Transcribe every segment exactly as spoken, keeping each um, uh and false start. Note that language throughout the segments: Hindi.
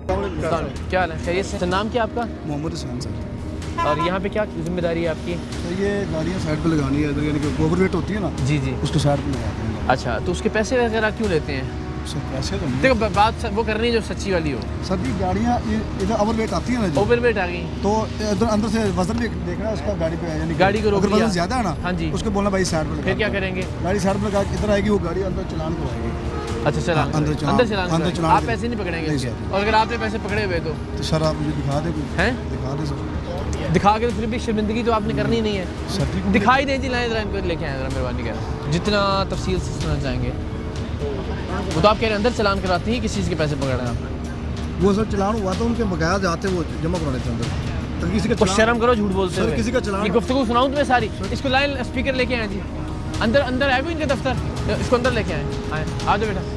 क्या हाल है? खैरियत से? नाम क्या आपका? मोहम्मद हुसैन सर। और यहाँ पे क्या जिम्मेदारी है आपकी? तो ये गाड़ियाँ साइड पे लगानी है, यानी कि ओवरवेट होती है ना, जी जी, उसको साइड पे लगाते हैं। अच्छा, तो उसके पैसे वगैरह क्यों लेते हैं? सर पैसे तो नहीं। देखो बात वो करनी है जो सच्ची वाली हो। सर जी गाड़ियाँ इधर ओवरवेट आती है ना जी, ओवरवेट आ गई तो इधर अंदर से वजन भी देखना है उसका गाड़ी पे, यानी गाड़ी को रोक अगर लिया। वजन ज़्यादा है ना, हाँ जी, उसको बोलना भाई साइड पे लगा। फिर क्या करेंगे? गाड़ी साइड पे लगा के इधर आएगी, वो गाड़ी अंदर चलान करवाएगी। अच्छा चला अंदर चलान, अंदर चलान अंदर चलान आप पैसे नहीं पकड़ेंगे नहीं इसके? सर। और अगर आपने पैसे पकड़े हुए तो तो सर आप मुझे दिखा दें, हैं दिखा दें सर। दिखा के तो फिर भी शर्मिंदगी तो आपने करनी नहीं है। सर जी दिखाई दें जी, लाएं जरा इनको लेके आए जरा, मेहरबानी कर, जितना तफसील से सुनना चाहेंगे। वो तो आप कह रहे हैं अंदर चलान कराती है, किस चीज़ के पैसे पकड़ रहे हैं आप? वो सर चलान हुआ तो उनके बकाया जाते वो जमा कराने थे अंदर, तो किसी का कुछ शर्म करो झूठ बोलते सर, हुए। किसी का चलान, ये गुफ्तगू सुनाऊं तुम्हें सारी? इसको लाइन स्पीकर लेके आए जी, अंदर अंदर आए कोई इनके दफ्तर, इसको अंदर लेके आए। आए आ जाओ बेटा।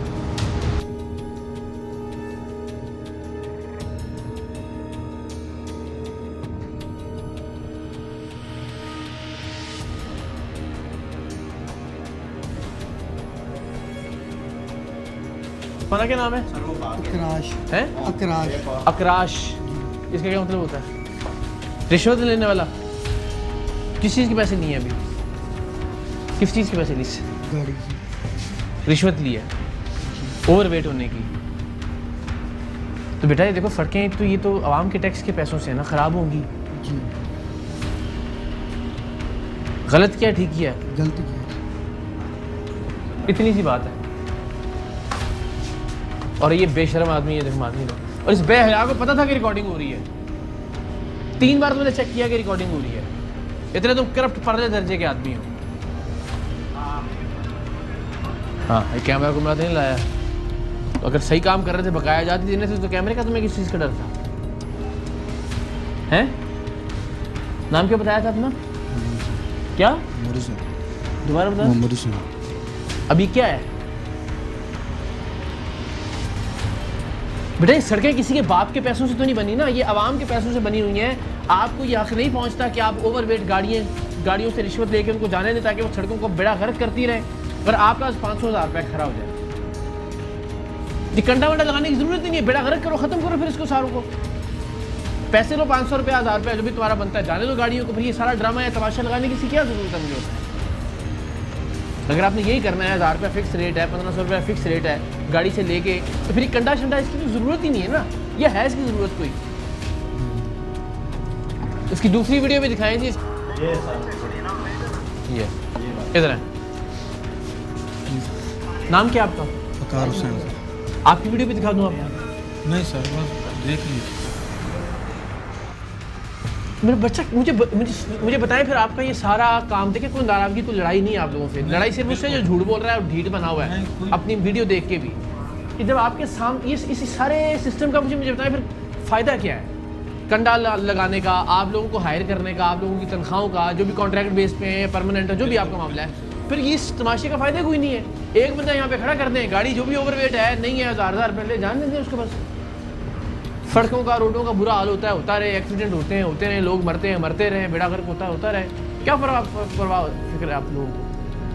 तुम्हारा क्या नाम है? अकराश है अकराश अकराश, इसका क्या मतलब होता है? रिश्वत लेने वाला। किस चीज़ के पैसे लिए हैं अभी? किस चीज़ के पैसे ली? गाड़ी रिश्वत ली है ओवरवेट होने की। तो बेटा ये देखो सड़कें तो ये तो आवाम के टैक्स के पैसों से ना ख़राब होंगी जी। गलत किया ठीक किया? गलती की। इतनी सी बात है। और ये बेशर्म आदमी है, देखो आदमी लोग, और इस बेहया को पता था कि रिकॉर्डिंग हो रही है। तीन बार तुमने चेक किया कि रिकॉर्डिंग हो रही है। इतने तुम करप्ट पर्ले दर्जे के आदमी हो। हाँ ये कैमरा कुमरा तो नहीं लाया, तो अगर सही काम कर रहे थे बकाया जाती देने से, तो कैमरे का तुम्हें किस चीज़ का डर था? हैं? नाम क्या बताया था अपना? क्या? दोबारा बताओ। अभी क्या है बेटा? ये सड़कें किसी के बाप के पैसों से तो नहीं बनी ना, ये आवाम के पैसों से बनी हुई हैं। आपको ये हक नहीं पहुंचता कि आप ओवरवेट गाड़ियाँ गाड़ियों से रिश्वत लेके उनको जाने दें ताकि वो सड़कों को बेड़ा गर्क करती रहे। अगर आपका पाँच सौ हज़ार रुपया खड़ा हो जाए, ये कंडा वंडा लगाने की जरूरत ही नहीं है, बेड़ा गर्क करो, खत्म करो फिर इसको सारों को। पैसे लो पाँच सौ रुपया हज़ार रुपया जो भी तुम्हारा बनता है, जाने लो गाड़ियों को। फिर ये सारा ड्रामा या तमाशा लगाने की क्या जरूरत है मुझे होता है? अगर आपने यही करना है, हज़ार रुपया फिक्स रेट है, पंद्रह सौ रुपया फिक्स रेट है गाड़ी से लेके, तो फिर कंडा शंडा इसकी तो ज़रूरत ही नहीं है ना। ये है इसकी ज़रूरत कोई? इसकी दूसरी वीडियो भी दिखाएं जी। ये इधर है। नाम क्या आपका? वकार हुसैन। आपकी वीडियो भी दिखा दूँ आपको? नहीं सर, बस देख लीजिए। मेरा बच्चा मुझे मुझे मुझे बताएं फिर आपका ये सारा काम देखे, कोई नाराजगी तो लड़ाई नहीं है आप लोगों से? लड़ाई सिर्फ उससे जो झूठ बोल रहा है और ढीठ बना हुआ है अपनी वीडियो देख के भी। कि जब आपके सामने ये इस सारे सिस्टम का मुझे मुझे बताएं फिर फ़ायदा क्या है? कंडा लगाने का, आप लोगों को हायर करने का, आप लोगों की तनख्वाहों का, जो भी कॉन्ट्रैक्ट बेस पे है, परमानेंट है, जो भी आपका मामला है, फिर ये इस तमाशे का फ़ायदा कोई नहीं है। एक बंदा यहाँ पे खड़ा कर दें, गाड़ी जो भी ओवरवेट है नहीं है, हज़ार हज़ार पहले जान देंगे उसके पास। सड़कों का, रोडों का बुरा हाल होता है, होता रहे, एक्सीडेंट होते हैं होते रहे, लोग मरते हैं मरते रहे, बेड़ा गर्क होता है होता रहे, क्या परवाह फिक्र है आप लोगों को?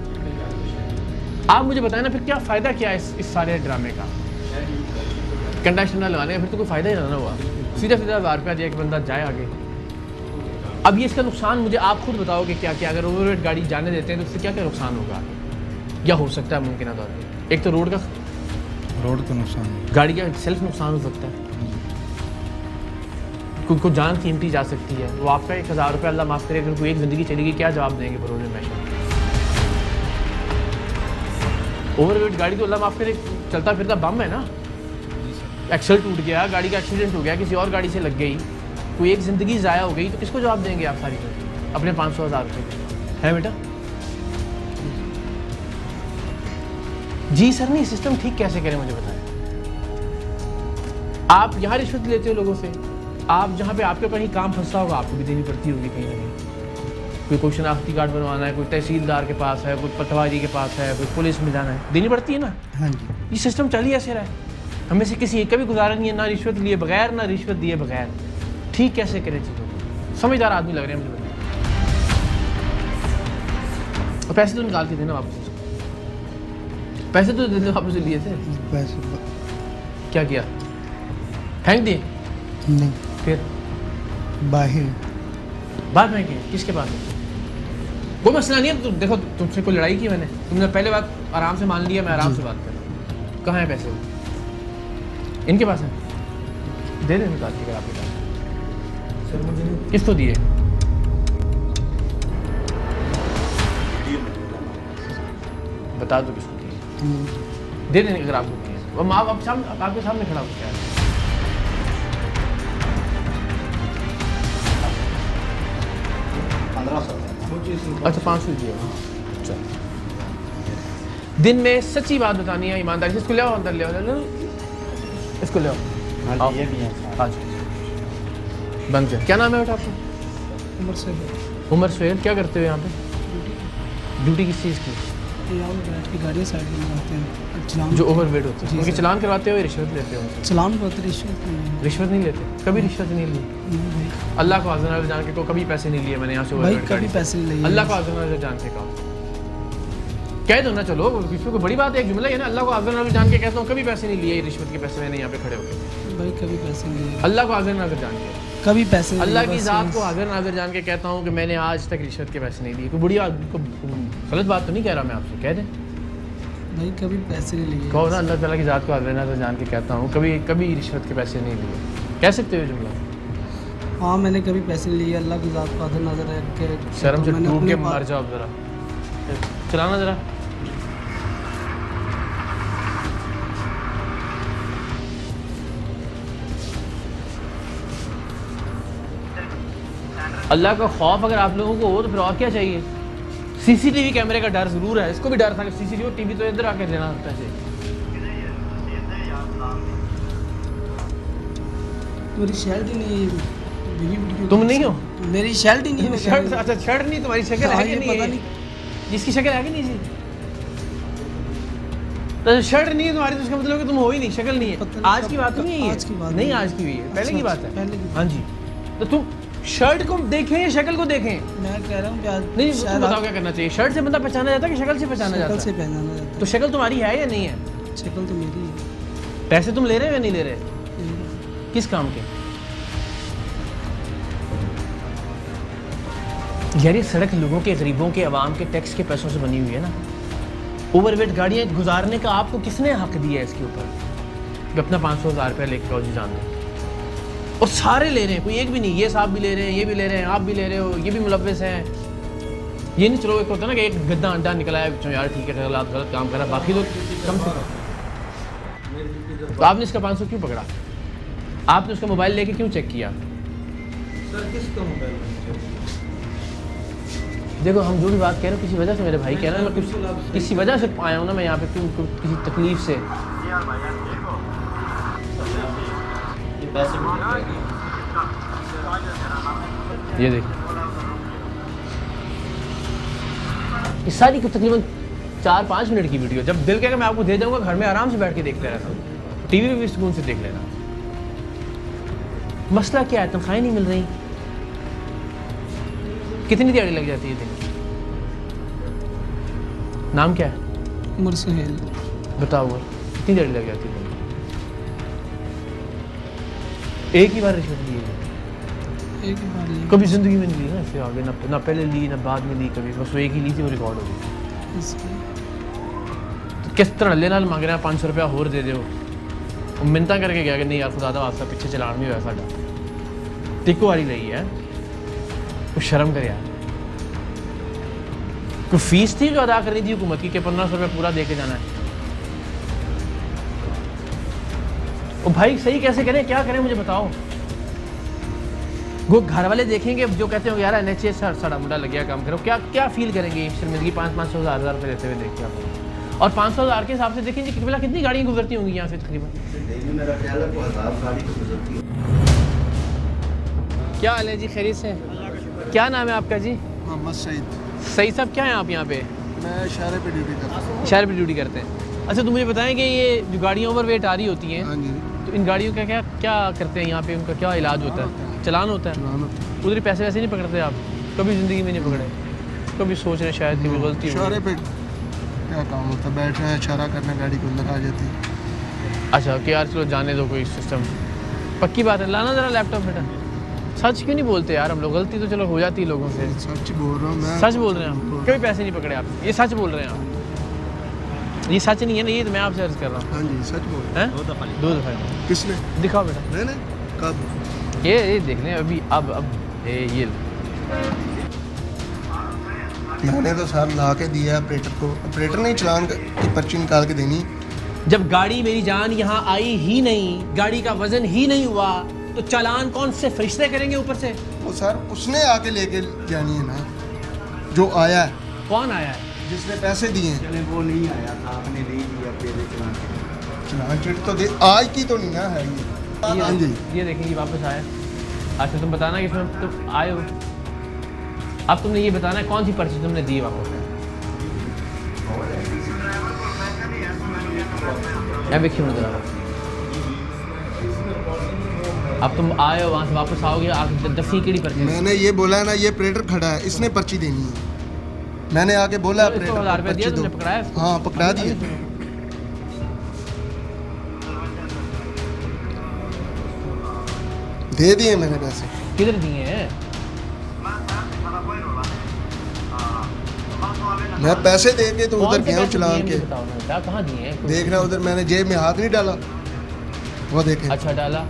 आप मुझे बताएं ना फिर क्या फ़ायदा क्या है इस, इस सारे ड्रामे का? कंडा शंडा लगाने का फिर तो कोई फ़ायदा ही ना हुआ। सीधा सीधा हज़ार रुपया दिया कि बंदा जाए आगे। अब ये इसका नुकसान मुझे आप खुद बताओगे क्या क्या? अगर ओवरवेट गाड़ी जाने देते हैं तो उससे क्या क्या नुकसान होगा या हो सकता है मुमकिन तौर पर? एक तो रोड का रोड का नुकसान, गाड़ी का सेल्फ नुकसान हो सकता है, कोई को जान कीमती जा सकती है। वो आपका एक हज़ार रुपये अल्लाह माफ़ करे, अगर कोई एक ज़िंदगी चलेगी क्या जवाब देंगे बरोज़ हमेशा? ओवरवेट गाड़ी तो अल्लाह माफ़ करे चलता फिरता बम है ना। एक्सल टूट गया, गाड़ी का एक्सीडेंट हो गया, किसी और गाड़ी से लग गई, कोई एक ज़िंदगी ज़ाया हो गई, तो किसको जवाब देंगे आप सारी चीज़ अपने पाँच सौ हज़ार रुपये है बेटा? जी सर नहीं, सिस्टम ठीक कैसे करें मुझे बताएं। आप यहाँ रिश्वत लेते हो लोगों से, आप जहाँ पे आपके कहीं काम फंसा होगा आपको भी देनी पड़ती होगी कहीं ना कहीं। कोई कोई शनाख्ती कार्ड बनवाना है, कोई तहसीलदार के पास है, कोई पटवारी के पास है, कोई पुलिस में जाना है, देनी पड़ती है ना। हाँ जी। ये सिस्टम चल ही ऐसे रहा है, हमें से किसी एक का भी गुजारा नहीं है ना रिश्वत लिए बगैर ना रिश्वत दिए बगैर। ठीक कैसे करें चीज़ों को? समझदार आदमी लग रहे हैं मुझे। और पैसे तो निकाल के देना वापस, पैसे तो देने वापस लिए थे। पैसे क्या किया? फेंक दिए? नहीं, फिर बाहर बात फेंके किसके पास? कोई मसला नहीं है। तो देखो तुमसे कोई लड़ाई की मैंने, तुमने पहले बात आराम से मान लिया, मैं आराम से बात कर रहा हूँ। कहाँ है पैसे? इनके पास है, दे दे निकाल के आपके पास। सर मुझे किसको दिए? बता दो किसको दिए, दे देने अगर आपको दिए। वो माँ बाप सामने आपके सामने खड़ा हो क्या है? अच्छा पाँच सौ दिए। चल दिन में सच्ची बात बतानी है, ईमानदारी से। इसको ले आओ, अंदर ले आओ, इसको ले आओ। आओ। हाँ जी बंद कर। क्या नाम है बेटा आपका? उमर सुहेल। उमर सुहेल। क्या करते हो यहाँ पे? ड्यूटी किस चीज़ की? की गाड़ियाँ साइड में लगाते हैं, चलान जो ओवर वेट होते हैं उनके चलान करवाते हो या रिश्वत लेते हो? चलान करवाते, रिश्वत नहीं। रिश्वत नहीं लेते? कभी रिश्वत नहीं ली? भाई अल्लाह को आज़म जान के को कभी पैसे नहीं लिए मैंने यहाँ से ओवर भाई वेट कभी गाड़ी। पैसे नहीं लिए। अल्लाह को आज़म जान के कहो, कह दो ना। चलो इसमें कोई बड़ी बात है, एक जुमला है ना। अल्लाह को आज़म जान के कहता हूँ कभी पैसे नहीं लिए, रिश्वत के पैसे मैंने यहाँ पे खड़े होकर। भाई कभी पैसे नहीं लिए, अल्लाह को आज़म नाज़र जान के, कभी पैसे नहीं अल्लाह लिए, की बस ज़ात बस। को हाज़िर नाज़िर जान के कहता हूँ कि मैंने आज तक रिश्वत के पैसे नहीं लिए। कोई बुरी बात, गलत बात तो नहीं कह रहा मैं आपसे, कह दें। भाई कभी पैसे नहीं लिए। कहो ना अल्लाह ताला की ज़ात को हाज़िर नाज़िर जान के कहता हूँ कभी कभी रिश्वत के पैसे नहीं लिए। कह सकते हो जुमला? हाँ मैंने कभी पैसे नहीं लिए, अल्लाह की ज़ात को आदर नजर रख के शर्म से मैंने डूब अपने के पा- मर जाओ ज़रा। चलाना ज़रा। अल्लाह का खौफ अगर आप लोगों को हो तो फिर और क्या चाहिए? सीसीटीवी कैमरे का डर ज़रूर है, इसको भी डर था कि सीसीटीवी टीवी तो इधर आकर देना पैसे। मेरी शर्ट ही नहीं है, वीडियो तुम नहीं हो? मेरी शर्ट ही नहीं है। शर्ट, अच्छा शर्ट नहीं, तुम्हारी शक्ल है कि ये नहीं पता है? नहीं। जिसकी शक्ल है कि नहीं जी? तो शर्ट नहीं है तुम्हारी तो उसका मतलब कि तुम हो ही नहीं, शक्ल नहीं है। पता नहीं आज कब- की बात नहीं है ये? आज की बात नहीं, नहीं। आज की हुई है, पहले की अच्छा, बात है। पहले की बात। हाँ जी। तो तुम शर्ट को देखें या शक्ल को देखें? मैं कह रहा हूँ कि आज नहीं शायद तुम बताओ आप- क्या करना चाहिए? शर्ट से बंदा पहचाना जाता है कि शक्ल से पहचाना शक्ल जाता से है? पहचाना जाता तो शक्ल तुम्हारी है या नहीं है? है। शक्ल तो मेरी है। पैसे तुम ले रहे हो या नहीं ले रहे? किस काम के? यार ये सड़क लोगों के, गरीबों के, अवाम के टैक्स के पैसों से बनी हुई है ना। ओवरवेट गाड़ियाँ गुजारने का आपको किसने हक दिया है इसके ऊपर कि अपना पाँच सौ हज़ार रुपया लेके आओ जी जान दो? और सारे ले रहे हैं, कोई एक भी नहीं। ये साहब भी ले रहे हैं, ये भी ले रहे हैं, आप भी ले रहे हो, ये भी मुलव्वस हैं। ये नहीं चलो एक होता ना कि एक गद्दा अंडा निकला है बच्चों, यार ठीक है गलत गलत काम करा, बाकी तो कम से कम। तो आपने इसका पाँच सौ क्यों पकड़ा? आपने उसका मोबाइल लेके क्यों चेक किया? सर किसका मोबाइल? देखो हम जो भी बात कह रहे हो किसी वजह से मेरे भाई कह रहे हैं, मैं कुछ किसी वजह से आया हूँ ना मैं यहाँ पे, क्यों किसी तकलीफ से। ये देखो ये सारी को तकरीबन चार पाँच मिनट की वीडियो, जब दिल कहेगा मैं आपको दे जाऊँगा, घर में आराम से बैठ के देखते रहना, टीवी पे भी सुकून से देख लेना। मसला क्या है? तनख्वाहें नहीं मिल रही। कितनी दिहाड़ी लग जाती है दिन? नाम क्या है? उमर सुहेल। बताओ कितनी दिहाड़ी लग जाती है? एक ही बार रिश्वत ली है? एक ही बार लिया। कभी जिंदगी में नहीं ली ना, इससे आगे ना ना पहले ली ना बाद में ली, कभी बस वो एक ही ली थी, वो रिकॉर्ड हो गई। इसलिए तो किस तरह लेना मांग रहे हैं पाँच सौ रुपया और दे दो, मिन्नता करके गया कि नहीं यार खुदा दा वास्ता पीछे चलान नहीं हुआ साडा, टिको वाली रही है। कुछ शर्म कर यार। कोई फीस थी जो अदा करनी थी हुकूमत की कि पंद्रह सौ रुपया पूरा दे के जाना है? ओ भाई सही कैसे करें, क्या करें मुझे बताओ। वो घर वाले देखेंगे जो कहते हो यार एन एच ए सर साड़ा मुंडा लग गया काम करो, क्या क्या फील करेंगे शर्मिंदगी? पाँच पाँच सौ हज़ार हज़ार रुपये देते हुए देखिए आप, और पाँच सौ हज़ार के हिसाब से देखेंगे कि कितना कितनी गाड़ियाँ गुजरती होंगी यहाँ से तकरीबन। मेरा ख्याल है हज़ार गाड़ी तो गुजरती है। क्या हाल है जी, खैरियत से? क्या नाम है आपका जी? मोहम्मद सईद। सही साहब क्या है आप यहाँ पे? मैं शहर पे ड्यूटी करता हूँ। शहर पे ड्यूटी करते हैं। अच्छा तो मुझे बताएं कि ये जो गाड़ियाँ ओवर वेट आ रही होती हैं, हाँ जी, तो इन गाड़ियों का क्या क्या करते हैं यहाँ पे, उनका क्या इलाज होता है? चलान होता है? चलान होता उधर पैसे वैसे नहीं पकड़ते आप? कभी ज़िंदगी में नहीं पकड़े? कभी सोच रहे हैं शायद कि वो गलती शहर हो? पे क्या काम होता है, बैठना है, इशारा करना, गाड़ी के अंदर आ जाती है। अच्छा कि यार चलो जाने दो कोई सिस्टम। पक्की बात है, लाना ज़रा लैपटॉप बेटा। सच क्यों नहीं बोलते यार हम लोग? गलती तो चलो हो जाती है लोगों से। सच बोल रहा हूँ मैं। सच बोल रहे हैं हम, कभी पैसे नहीं पकड़े आप, ये सच बोल रहे हैं आप। ये सच नहीं है ना, ये तो मैं आपसे अर्ज कर रहा हूँ। हाँ जी सच बोल रहा हैं दो दफ़ा दो दफ़ा किसने दिखाओ बेटा? मैंने कब? ये ये देख लें अभी। अब अब ये ये मैंने तो सर ला के दिया ऑपरेटर को, ऑपरेटर ने चालान की पर्ची निकाल के देनी। जब गाड़ी मेरी जान यहाँ आई ही नहीं, गाड़ी का वजन ही नहीं हुआ, तो चालान कौन से फरिश्ते करेंगे ऊपर से? वो सर उसने आके लेके जानी है ना, जो आया है। कौन आया है? जिसने पैसे दिए हैं। चले वो नहीं आया था, आपने नहीं दिया पहले चलान चलान चिट तो दे, आज की तो नहीं ना है ये। हाँ जी ये देखें ये वापस आया। अच्छा तुम बताना कि इसमें तुम आए हो, अब तुमने ये बताना है कौन सी पर्ची तुमने दी वापस? मैं देखिए जरा, अब तुम आए हो वहाँ से वापस आओगे, आगे दफी केड़ी पर्ची? मैंने ये बोला है ना, ये ऑपरेटर खड़ा है, इसने पर्ची देनी है। मैंने आके बोला तो इसको हजार रुपये दिया तुमने, पकड़ाया? हाँ पकड़ा दिए, दे दिए मैंने पैसे। किधर दिए हैं? मैं पैसे दे के तो उधर गया हूँ चलान के। क्या कहाँ दिए हैं? देख रहा उधर मैंने जेब में हाथ नहीं डाला, वो देखे। अच्छा डाला,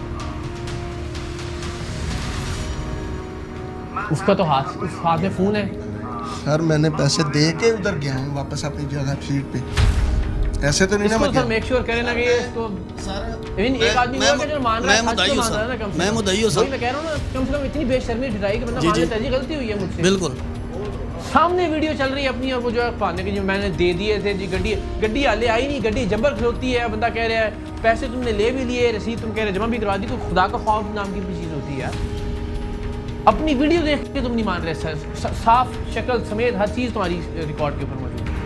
उसका तो हाथ, उस हाथ में फोन है। सर मैंने पैसे दे के उधर गया हूँ वापस अपनी जगह सीट पे, ऐसे तो नहीं ना। मैं मेक श्योर करें ना कि ये इसको इवन एक आदमी हुआ कि जो मान रहा है, सच तो मान रहा है ना, कम से कम मैं मुद्दाई हूं सर। मैं कह रहा हूं ना, कम से कम इतनी बेशर्मी ढिठाई कि बंदा मान लेता है जी गलती हुई है मुझसे। बिल्कुल सामने वीडियो चल रही है अपनी, और वो जो है पाने की जो मैंने दे दिए थे जी, गड्डी गड्डी हाले आई नहीं, गड्डी जबर खलोती है, बंदा कह रहा है पैसे तुमने ले भी लिए, रसीद तुम कह रहे जमा भी करवा दी, तो खुदा का खौफ नाम की भी चीज़ होती है यार। अपनी वीडियो देख के तुम नहीं मान रहे सर, साफ शक्ल समेत हर चीज़ तुम्हारी रिकॉर्ड के ऊपर मौजूद है।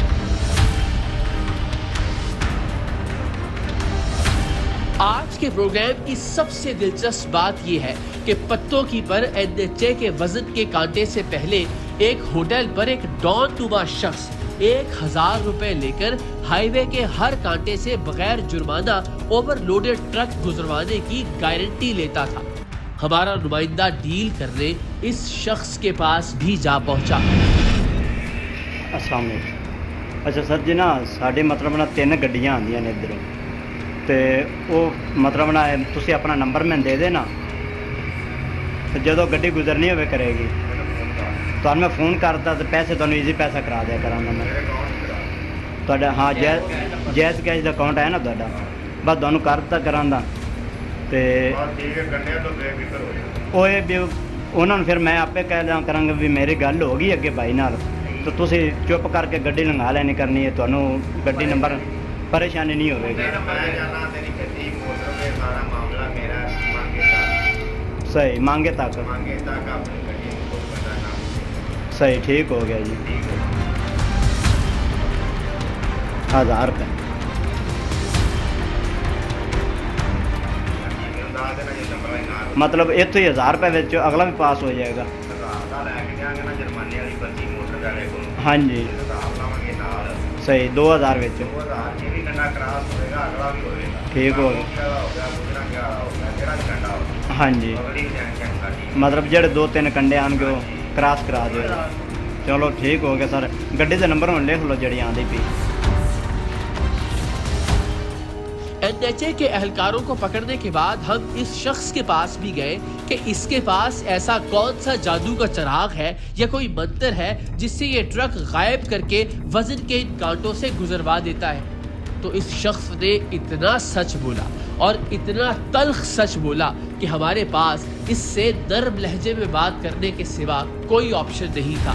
आज के प्रोग्राम की सबसे दिलचस्प बात यह है कि पत्तों की पर एन एच ए के वजन के कांटे से पहले एक होटल पर एक डॉन नुमा शख्स एक हजार रुपए लेकर हाईवे के हर कांटे से बगैर जुर्माना ओवरलोडेड ट्रक गुजरवाने की गारंटी लेता था। हमारा नुमाइंदा डील करने इस शख्स के पास भी जा पहुंचा। अस्सलाम वालेकुम। अच्छा सर जी ना साढ़े मतलब ना तीन गड्डियां आंदियां ने इधरों, तो वो मतलब ना तुसी अपना नंबर मैं दे देना, तो जो गड्डी गुजरनी होवे करेगी तो मैं फ़ोन करता तो पैसे तुहानू ईजी पैसा करा दिया करांगा मैं तुहाडा। हाँ जैज जैज कैश का अकाउंट है ना तुहाडा, बस तुहानू करता करांदा ते ओए भी उन्होंने फिर मैं आपे कह दिया करांगा भी मेरी गल हो गई अगे भाई नाल, तो तुसी चुप करके गड्डी लंघा लेनी करनी है, तुहानू गड्डी नंबर परेशानी नहीं होगी। सही मांगे तक सही ठीक हो गया जी, हज़ार रुपये मतलब इतों ही हज़ार रुपये अगला भी पास हो जाएगा। हाँ जी सही दो हज़ार ठीक हो गया। हाँ जी मतलब जेडे दो तीन कंडे आएंगे वो क्रॉस करा दो। चलो ठीक हो गया सर, गड्डी का नंबर हम लिख लो जी आँदी पी। एन एच ए के एहलकारों को पकड़ने के बाद हम इस शख्स के पास भी गए कि इसके पास ऐसा कौन सा जादू का चिराग है या कोई मंत्र है जिससे ये ट्रक गायब करके वजन के इन कांटों से गुजरवा देता है। तो इस शख्स ने इतना सच बोला और इतना तल्ख सच बोला कि हमारे पास इससे नर्म लहजे में बात करने के सिवा कोई ऑप्शन नहीं था।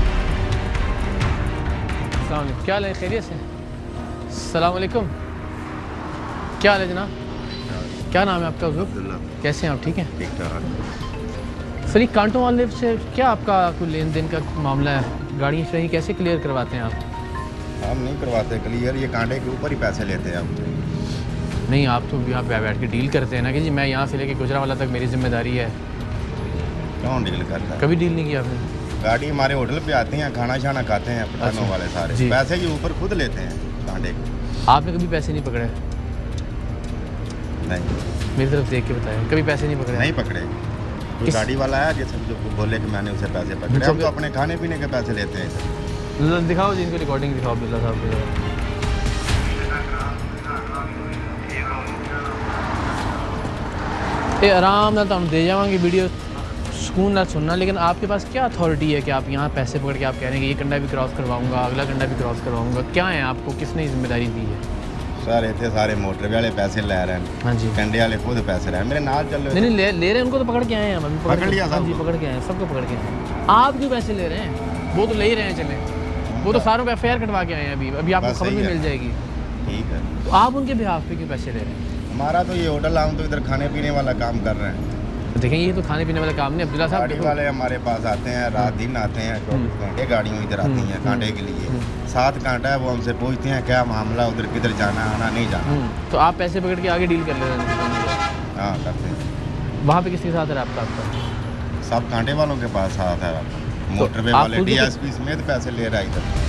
क्या हाल है, खैरियत से? अस्सलाम वालेकुम, क्या हाल है जनाब? क्या नाम है आपका हुजूर? कैसे हैं आप? ठीक हैं? ठीक ठाक। सर कांटों वाले से क्या आपका कोई लेन देन का मामला है? गाड़ी सही कैसे क्लियर करवाते हैं आप? हम नहीं करवाते क्लियर, ये कांटे के ऊपर ही पैसे लेते हैं आप। नहीं आप तो यहाँ पे बैठ के डील करते हैं ना कि जी मैं यहाँ से लेके गुजरावाला तक मेरी जिम्मेदारी है। कौन डील करता है? कभी डील नहीं किया आपने? गाड़ी हमारे होटल पे आती हैं, खाना शाना खाते हैं पठानों वाले सारे, पैसे के ऊपर खुद लेते हैं कांटे के। आपने कभी पैसे नहीं पकड़े? नहीं, मेरी तरफ देख के बताएं, कभी पैसे नहीं पकड़े? नहीं पकड़े। कोई किस- गाड़ी वाला है जैसे जो बोले कि मैंने उसे पैसे पकड़े, हम तो अपने खाने पीने के पैसे लेते हैं। दिखाओ जी, इनको रिकॉर्डिंग दिखाओ अब्दुल्ला साहब को। ये आराम नाल तुहानू दे जावांगे वीडियो, सुकून नाल सुनना, लेकिन आपके पास क्या अथॉरिटी है कि आप यहाँ पैसे पकड़ के आप कह रहे हैं कि ये कंडा भी क्रॉस करवाऊंगा, अगला कंडा भी क्रॉस करवाऊंगा? क्या है, आपको किसने जिम्मेदारी दी है? सर इतने सारे मोटरवे वाले पैसे ले रहे हैं, हाँ जी, कंडे वाले खुद पैसे ले रहे हैं, मेरे नाल चल नहीं रहे नहीं ले, ले रहे हैं, उनको तो पकड़ के आए हैं हम, अभी पकड़ लिया हाँ जी, सबको। पकड़ के आए हैं, सबको पकड़ के आए हैं। आप क्यों पैसे ले रहे हैं? वो तो ले ही रहे हैं, चले, वो तो सारों को एफ आई आर कटवा के आए हैं अभी, अभी आपको बस खबर सही भी है। मिल जाएगी। ठीक है, तो आप उनके बिहाफ पे क्यों पैसे ले रहे हैं? हमारा तो ये होटल, हम तो इधर खाने पीने वाला काम कर रहे हैं। तो देखें, ये तो खाने पीने वाला काम नहीं। अब्दुल्ला साहब गाड़ी देखो, वाले हमारे पास आते हैं, रात दिन आते हैं, चौबीस घंटे गाड़ियों इधर आती हैं कांटे के लिए। सात कांटा है, वो हमसे पूछते हैं क्या मामला, उधर किधर जाना आना नहीं जाना। हम्म, तो आप पैसे पकड़ के आगे डील कर ले रहे हैं? हाँ करते हैं। वहाँ पे किसके साथ है आपका आपका? सब कांटे वालों के पास साथ है, मोटरवे आप वाले खुद भी- डीएसपी समेत पैसे ले रहा है इधर,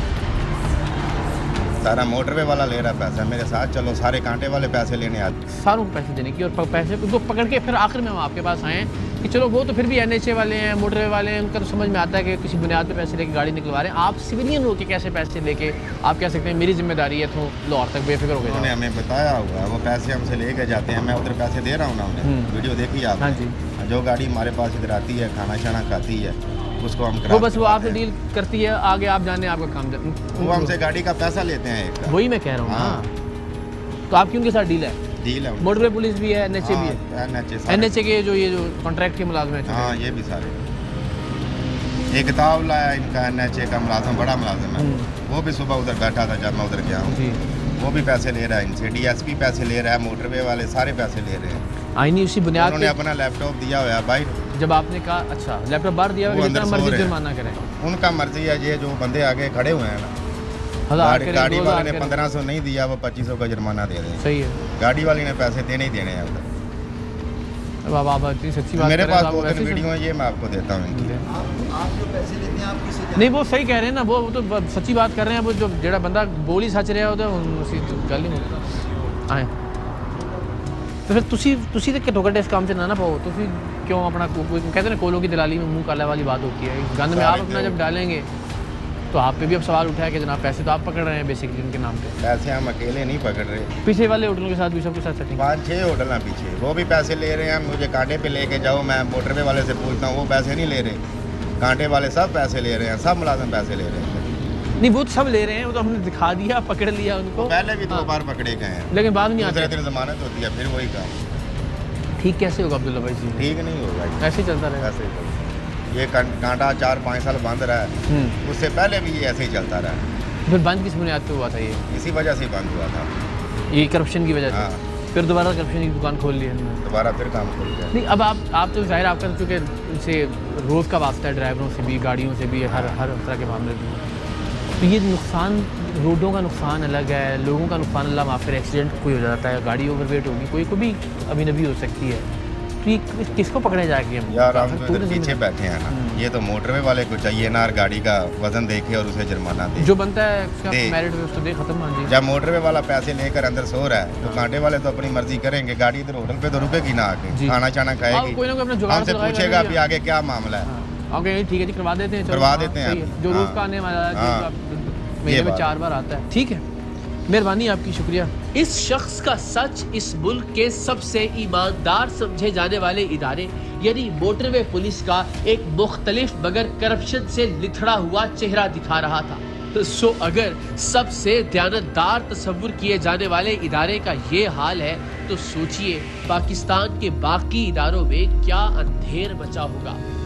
सारा मोटरवे वाला ले रहा है पैसा मेरे साथ। चलो सारे कांटे वाले पैसे लेने आते। सारों को पैसे देने की, और प- पैसे उनको पकड़ के फिर आखिर में हम आपके पास आए कि चलो वो तो फिर भी एन एच ए वाले हैं, मोटरवे वाले हैं, उनका तो समझ में आता है कि किसी बुनियाद पे पैसे लेके गाड़ी निकलवा रहे हैं। आप सिविलियन हो के कैसे पैसे लेके आप कह सकते हैं मेरी जिम्मेदारी है, तो लाहौर तक बेफिक्र हो गए? उन्होंने हमें बताया हुआ, वो पैसे हमसे लेके जाते हैं, मैं उधर पैसे दे रहा हूँ ना उन्हें। हम्म। वीडियो देखी आप? हाँ जी। जो गाड़ी हमारे पास इधर आती है, खाना शाना खाती है, उसको हम वो क्रॉस बस वो करवाते आपसे हैं। डील करती है, आगे आप जाने आपका काम जा- वो हमसे गाड़ी का पैसा लेते हैं एक का। वही मैं कह रहा हूँ हाँ। ना। तो आपकी उनके साथ डील है? डील है उनकी। मोटरवे पुलिस भी है, एन एच ए भी है? हाँ, एन एच ए सारे। एन एच ए के जो ये जो कॉन्ट्रैक्ट के मुलाजम है, हाँ ये भी सारे। एक किताब लाया इनका एन एच ए का मुलाजम, बड़ा मुलाजम है, हम्म। वो भी सुबह उधर बैठा था जब मैं उधर गया हूँ। जी, वो भी पैसे ले रहा है इनसे, डीएसपी पैसे ले रहा है, मोटरवे वाले सारे पैसे ले रहे हैं। आईनी उसी बुनियाद उन्होंने पे अपना लैपटॉप दिया हुआ है भाई, जब आपने कहा अच्छा लैपटॉप बाहर दिया हुआ वो कि जितना अंदर सो मर्जी रहे हैं। जुर्माना करें, उनका मर्जी है। ये जो बंदे आगे खड़े हुए हैं ना, हजार गाड़ी, करें, गाड़ी दो वाले हजार ने करें। पंद्रह सौ नहीं दिया, वो पच्चीस सौ का जुर्माना दे रहे हैं। सही है। गाड़ी वाली ने पैसे देने ही देने हैं उधर। अब आप आप इतनी सच्ची बात मेरे कर रहे हैं पास तो दो आप तीन वैसे ही वीडियो है, ये मैं आपको देता हूँ इनकी। आप जो पैसे लेते हैं आप किसी नहीं वो सही कह रहे हैं ना, वो वो तो ब- सच्ची बात कर रहे हैं। वो जो जेड़ा बंदा बोल ही सच रहा होता उसी तो गल ही मुक आए। तो फिर तुसी तुसी तो घट्टो घट्ट इस काम से ना ना पाओ, तुसी क्यों अपना को- कोई कहते हैं ना कोलों की दलाली में मुंह काला वाली बात होती है। इस गंद में आप सारे अपना क्यों? जब डालेंगे तो आप पे भी अब सवाल उठा है कि जनाब पैसे तो आप पकड़ रहे हैं बेसिकली उनके नाम पे। पैसे हम अकेले नहीं पकड़ रहे, पीछे वाले होटलों के साथ भी सबके साथ सेटिंग। पाँच छः होटल हैं पीछे, वो भी पैसे ले रहे हैं। मुझे कांटे पे लेके जाओ, मैं मोटरवे वाले से पूछता हूँ, वो पैसे नहीं ले रहे। कांटे वाले सब पैसे ले रहे हैं, सब मुलाजिम पैसे ले रहे हैं। नहीं वो तो सब ले रहे हैं, वो तो हमने दिखा दिया, पकड़ लिया उनको, पहले भी दो हाँ। बार पकड़े गए हैं, लेकिन बाद में नहीं दूसरे आते। दिन जमानत होती है, फिर वही काम। ठीक कैसे होगा अब्दुल्ला भाई जी? ठीक नहीं होगा ऐसे ही चलता रहेगा। ऐसे ही। ये कां- कांटा चार पाँच साल बंद रहा है, हम्म। उससे पहले भी ये ऐसे ही चलता रहा। फिर बंद किस बुनियाद पे हुआ था ये? इसी वजह से ही बंद हुआ था। ये करप्शन की वजह से? हाँ। फिर दोबारा करप्शन की दुकान खोल ली है इन्होंने। दोबारा फिर काम खुल गया। नहीं अब आप आप तो जाहिर आपका चूँकि उनसे रोज़ का वास्ता है, ड्राइवरों से भी, गाड़ियों से भी, हर हर तरह के मामले में। तो ये नुकसान, रोडों का नुकसान अलग है, लोगों का नुकसान, अल्लाह माफ़ करे, एक्सीडेंट कोई हो जाता है, गाड़ी ओवरवेट होगी, कोई को भी अभी नभी हो सकती है। तो ये किस- किसको पकड़े जाके हम? यार हम तो इधर टूरिज्म पीछे में- बैठे हैं ना, हम्म। ये तो मोटरवे वाले को चाहिए ना गाड़ी का वजन देखे और उसे जुर्माना दे। जो बनता है उसका दे। मेरिट पे उसको दे खत्म। हाँ जी। जब मोटरवे वाला पैसे लेकर अंदर सो रहा है तो कांटे वाले तो अपनी मर्जी करेंगे, गाड़ी इधर होटल पे तो रुकेगी ना आके, जी। खाना चाना हाँ, खाएगी, कोई ना कोई अपना जुगाड़ हमसे तो लगाएगा पूछेगा ना अभी जी। आगे क्या मामला है। हाँ, ओके ठीक है जी, करवा देते हैं, चलो, करवा हाँ, देते हैं सही है। आप। जो रोज़ हाँ। का आने वाला है, हाँ। जो आप महीने ये में बात चार बार आता है, ठीक है, मेहरबानी आपकी, शुक्रिया। इस शख्स का सच इस मुल्क के सबसे ईमानदार समझे जाने वाले इदारे यानी मोटरवे पुलिस का एक मुख्तलिफ मगर करप्शन से लिथड़ा हुआ चेहरा दिखा रहा था। सो अगर सबसे दयानतदार तस्वुर किए जाने वाले इदारे का ये हाल है तो सोचिए पाकिस्तान के बाकी इदारों में क्या अंधेर मचा होगा।